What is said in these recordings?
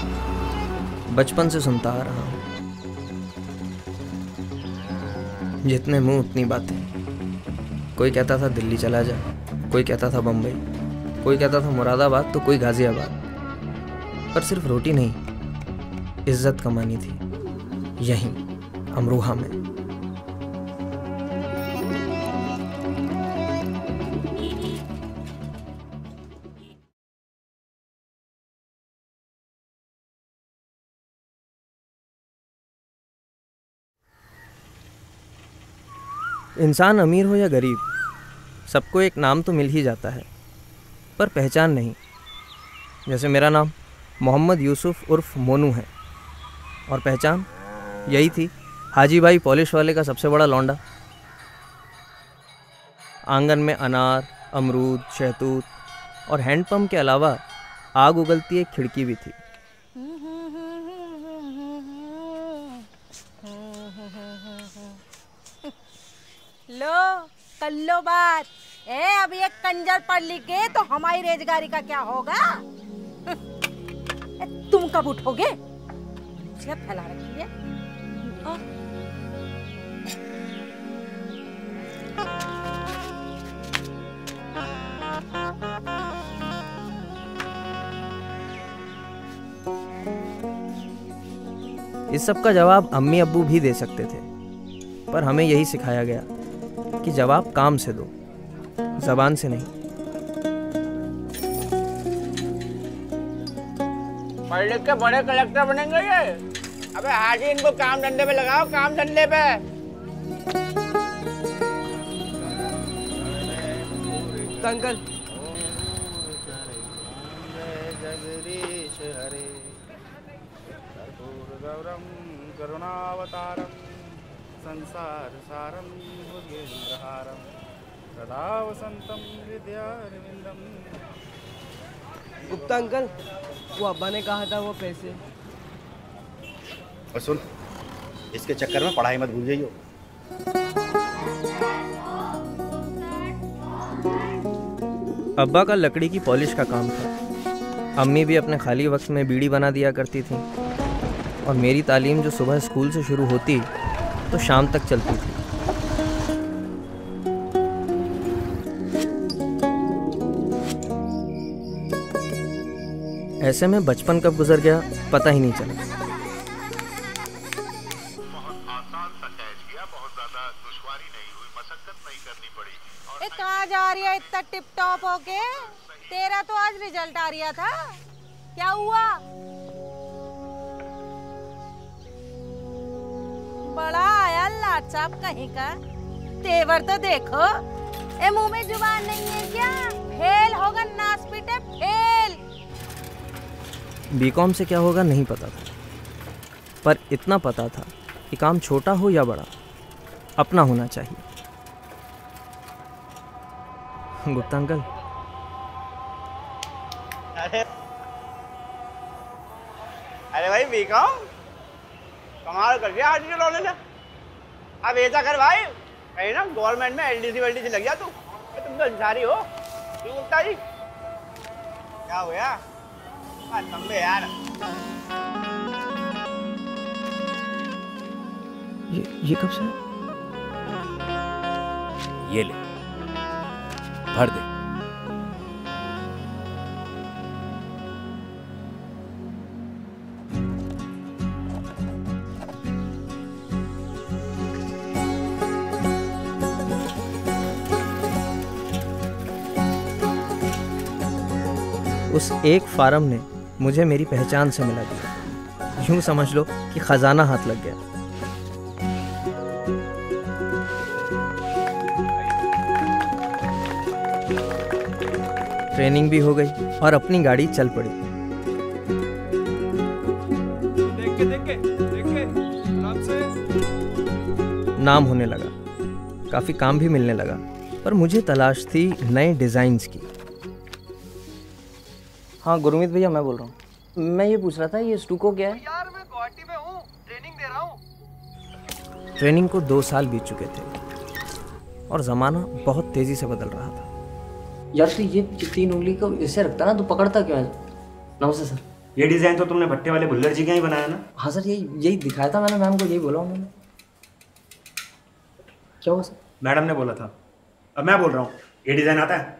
बचपन से सुनता आ रहा हूँ, जितने मुंह उतनी बातें। कोई कहता था दिल्ली चला जा, कोई कहता था बम्बई, कोई कहता था मुरादाबाद तो कोई गाजियाबाद। पर सिर्फ रोटी नहीं, इज्जत कमानी थी यहीं अमरोहा में। इंसान अमीर हो या गरीब, सबको एक नाम तो मिल ही जाता है, पर पहचान नहीं। जैसे मेरा नाम मोहम्मद यूसुफ उर्फ मोनू है, और पहचान यही थी, हाजी भाई पॉलिश वाले का सबसे बड़ा लौंडा। आंगन में अनार, अमरूद, शहतूत और हैंडपंप के अलावा आग उगलती एक खिड़की भी थी। लो कर लो बात। अब ये कंजर पढ़ लिख गए तो हमारी रोजगारी का क्या होगा? तुम कब उठोगे? फैला रखी है। इस सब का जवाब अम्मी अब्बू भी दे सकते थे, पर हमें यही सिखाया गया कि जवाब काम से दो, जबान से नहीं। पढ़ लिख के बड़े कलेक्टर बनेंगे ये। अबे हाजी, इनको काम धंधे पे लगाओ, काम धंधे पे। अंकल जगदीश हरे गौरम करुणावतारम संसार सारम भुजगेन्द्रहारम सदा वसंतम हृदयारविंदम। गुप्ता अंकल, वो अब्बा ने कहा था वो पैसे। और सुन, इसके चक्कर में पढ़ाई मत भूल जाइयो। अब्बा का लकड़ी की पॉलिश का काम था। अम्मी भी अपने खाली वक्त में बीड़ी बना दिया करती थी, और मेरी तालीम जो सुबह स्कूल से शुरू होती तो शाम तक चलती थी। ऐसे में बचपन कब गुजर गया पता ही नहीं चला। बहुत आसान सा कैच किया, बहुत ज्यादा दुश्वारी नहीं हुई, मशक्कत नहीं करनी पड़ी। कहाँ जा रही है इतना टिप टॉप होके? तेरा तो आज रिजल्ट आ रहा था, क्या हुआ? बड़ा आया लाट साहब कहीं का। तेवर तो देखो, ए मुंह में जुबान नहीं है क्या? फेल होगा नास पीटे, फेल। बीकॉम से क्या होगा नहीं पता था, पर इतना पता था कि काम छोटा हो या बड़ा अपना होना चाहिए। गुप्ता अंकल, अरे भाई बीकॉम कमाल कर दिया हाजी लौंडे ने। अब ऐसा कर भाई, कहीं ना गवर्नमेंट में एलडीसी वेलडीसी लग गया तू। तुम तो इंसारी हो। क्यों गुप्ता जी, क्या हो गया? लंबे यार। ये कब से? ये ले, भर दे। उस एक फार्म ने मुझे मेरी पहचान से मिला दिया। यूं समझ लो कि खजाना हाथ लग गया। ट्रेनिंग भी हो गई और अपनी गाड़ी चल पड़ी। देख के आराम से। नाम होने लगा, काफ़ी काम भी मिलने लगा, पर मुझे तलाश थी नए डिज़ाइंस की। हाँ गुरमीत भैया, मैं बोल रहा हूँ। मैं ये पूछ रहा था, ये स्टूको क्या है? यार मैं गुवाहाटी में हूँ, ट्रेनिंग दे रहा हूँ। ट्रेनिंग को 2 साल बीत चुके थे और ज़माना बहुत तेज़ी से बदल रहा था। यार तो ये 3 उंगली को ऐसे रखता ना, तो पकड़ता क्यों है? नमस्ते सर। ये डिजाइन तो तुमने भट्टे वाले भुल्लर जी का ही बनाया ना? हाँ सर, यही दिखाया था मैंने मैम को, यही बोला उन्होंने। क्या हुआ सर? मैडम ने बोला था। अब मैं बोल रहा हूँ, ये डिजाइन आता है?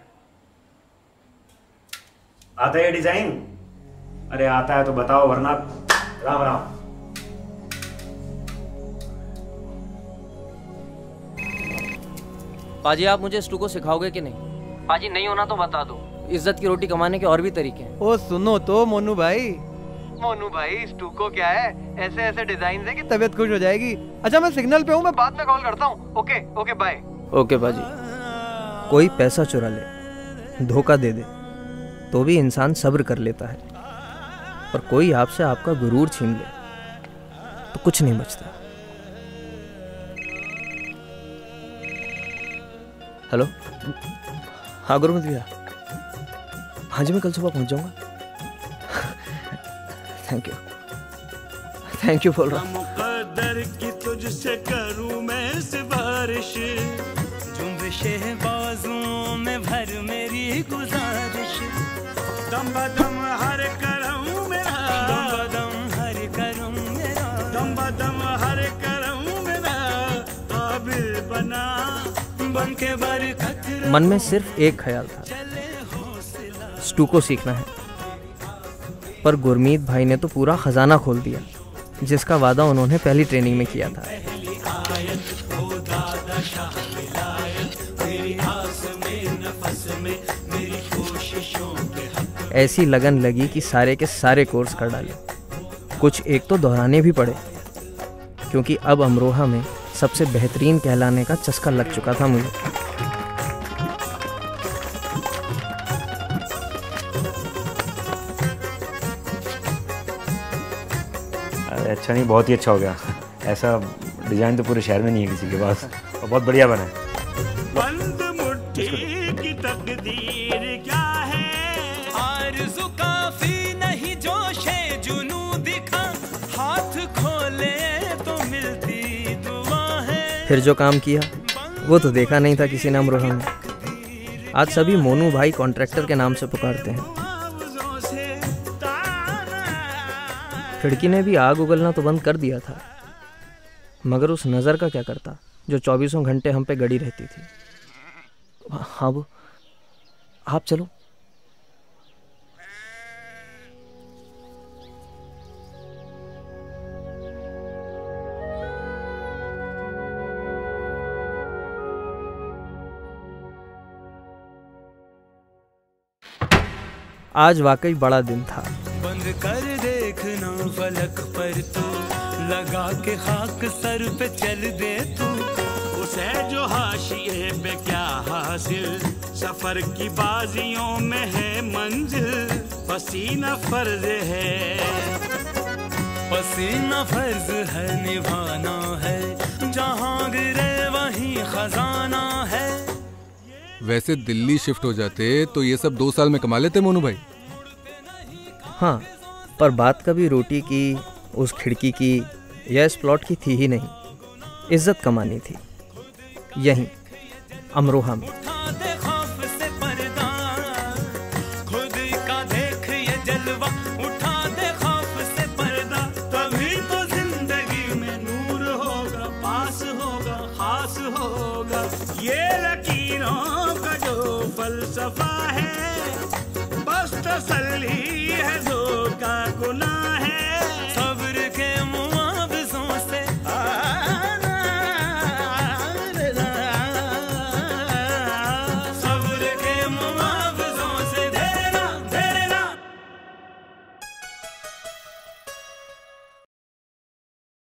आता है ये डिजाइन? अरे आता है तो बताओ, वरना राम राम। पाजी आप मुझे स्टू को सिखाओगे कि नहीं? पाजी नहीं होना तो बता दो, इज्जत की रोटी कमाने के और भी तरीके हैं। ओ सुनो तो मोनू भाई स्टूको क्या है, ऐसे ऐसे डिजाइन है कि तबीयत खुश हो जाएगी। अच्छा मैं सिग्नल पे हूँ, मैं बाद में कॉल करता हूँ। Okay okay bye. ओके पाजी। कोई पैसा चुरा ले, धोखा दे दे, तो भी इंसान सब्र कर लेता है, पर कोई आपसे आपका गुरूर छीन ले तो कुछ नहीं बचता। हेलो, हाँ गुरुमत भैया। हाँ जी मैं कल सुबह पहुंच जाऊंगा। थैंक यू बोल रहा हूँ। मुक़द्दर की तुझसे करूं मैं सिफारिश, जुम्बिशे बाजुओं में भर मेरी गुजारिश, दम बदम हर करम मेरा, दम बदम हर करम मेरा, दम बदम हर करम मेरा, काबिल बना बन के बरकत। मन में सिर्फ एक ख्याल था, स्टू को सीखना है, पर गुरमीत भाई ने तो पूरा खजाना खोल दिया, जिसका वादा उन्होंने पहली ट्रेनिंग में किया था। ऐसी लगन लगी कि सारे के सारे कोर्स कर डाले, कुछ एक तो दोहराने भी पड़े, क्योंकि अब अमरोहा में सबसे बेहतरीन कहलाने का चस्का लग चुका था मुझे। अच्छा नहीं, बहुत ही अच्छा हो गया। ऐसा डिजाइन तो पूरे शहर में नहीं है किसी के पास, और बहुत बढ़िया बना है। बंद मुट्ठी की तकदीर क्या है, आरज़ू काफी नहीं जोशे जुनू दिखा, हाथ खोले तो मिलती दुआ है। फिर जो काम किया वो तो देखा नहीं था किसी ने अमरोहा में। आज सभी मोनू भाई कॉन्ट्रैक्टर के नाम से पुकारते हैं। खिड़की ने भी आग उगलना तो बंद कर दिया था, मगर उस नज़र का क्या करता जो 24 घंटे हम पे गड़ी रहती थी। हाँ वो, आप चलो। आज वाकई बड़ा दिन था। बंद कर देखना फलक पर तू, लगा के खाक सर पे चल दे तू, उसे जो हाशिए पे क्या हासिल, सफर की बाजियों में है मंजिल, पसीना फर्ज है, पसीना फर्ज है निभाना है, जहाँ गिरे वहीं खजाना है। वैसे दिल्ली शिफ्ट हो जाते तो ये सब 2 साल में कमा लेते मोनू भाई। हाँ, पर बात कभी रोटी की, उस खिड़की की या इस प्लॉट की थी ही नहीं। इज्जत कमानी थी यहीं अमरोहा में। खुद का देख ये जलवा, उठा दे खौफ से पर्दा, तभी तो जिंदगी में नूर होगा, पास होगा, खास होगा। ये लकीरों का जो फलसफा है, बस तसल्ली है धोखा गुनाह